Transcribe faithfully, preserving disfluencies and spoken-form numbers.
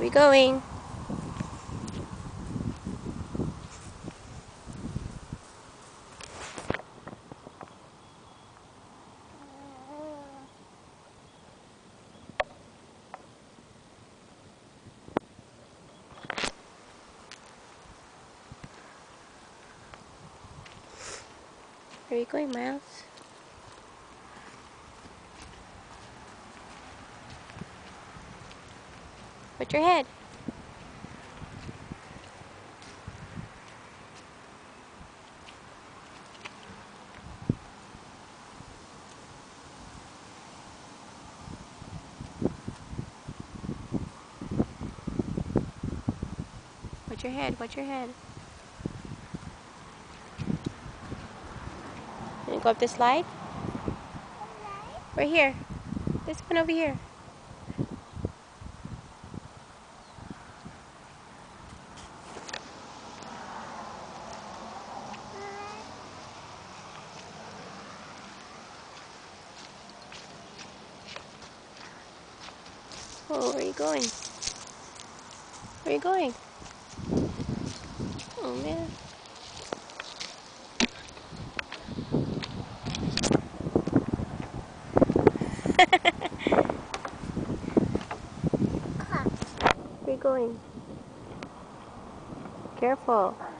you going? Where are you going, Miles? Put your head. Watch your head, watch your head. You wanna go up this slide? Right here. This one over here. Oh, where are you going? Where are you going? Oh, man. Where are you going? Careful.